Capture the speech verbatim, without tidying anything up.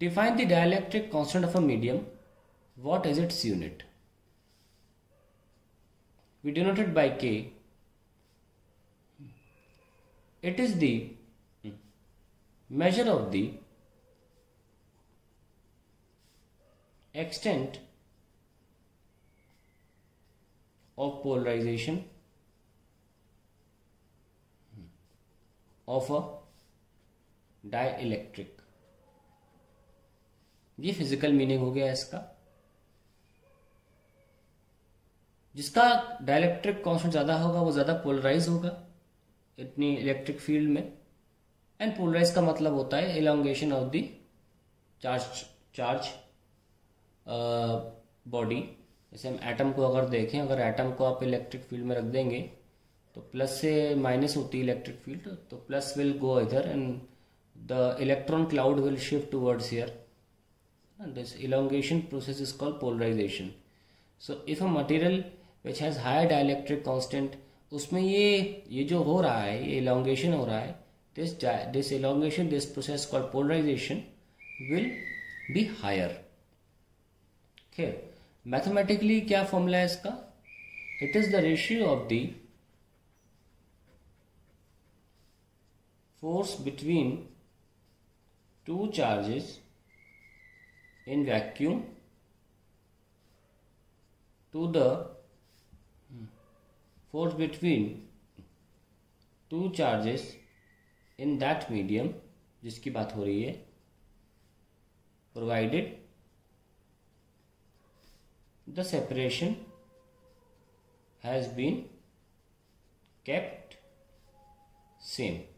Define the dielectric constant of a medium. What is its unit? We denote it by K. It is the measure of the extent of polarization of a dielectric. ये physical meaning हो गया इसका. जिसका dielectric constant ज़्यादा होगा वो ज़्यादा polarise होगा इतनी इलेक्ट्रिक फील्ड में. एंड पोलराइज का मतलब होता है elongation of the charge charge body. जैसे हम एटम को अगर देखें, अगर एटम को आप इलेक्ट्रिक फील्ड में रख देंगे तो प्लस से माइनस होती है इलेक्ट्रिक फील्ड, तो प्लस विल गो इधर and the electron cloud will shift towards here. This elongation process is called polarization. So if a material which has higher dielectric constant, उसमें ये ये जो हो रहा है, ये elongation हो रहा है, this this elongation, this process called polarization will be higher. Okay, mathematically क्या formula है इसका? It is the ratio of the force between two charges in vacuum to the force between two charges in that medium जिसकी बात हो रही है, provided the separation has been kept same.